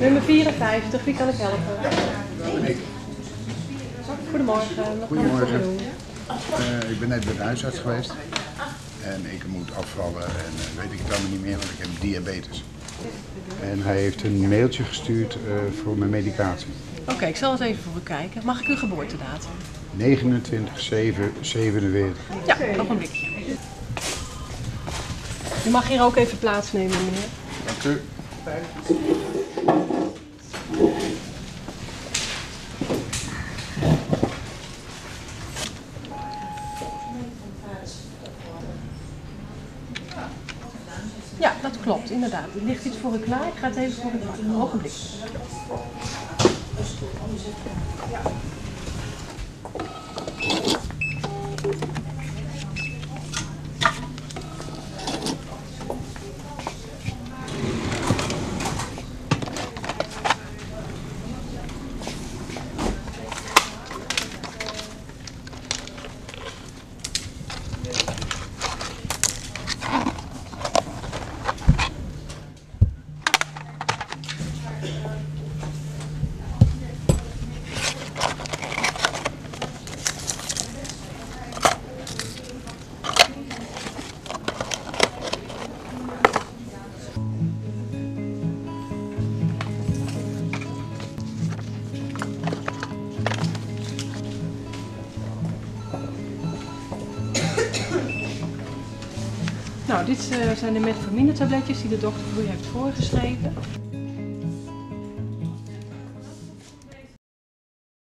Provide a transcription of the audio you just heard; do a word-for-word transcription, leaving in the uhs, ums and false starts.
Nummer vierenvijftig, wie kan ik helpen? Goedemorgen, wat kan ik voor u doen? Uh, ik ben net bij de huisarts geweest en ik moet afvallen en uh, weet ik het allemaal niet meer, want ik heb diabetes. En hij heeft een mailtje gestuurd uh, voor mijn medicatie. Oké, okay, ik zal eens even voor u kijken. Mag ik uw geboortedatum? negenentwintig zeven zevenenveertig. Ja, nog een blikje. U mag hier ook even plaatsnemen, meneer. Dank u. Ja, dat klopt, inderdaad. Er ligt iets voor u klaar. Ik ga het even voor u pakken. Een ogenblik. Nou, dit uh, zijn de metformine tabletjes die de dokter voor u heeft voorgeschreven.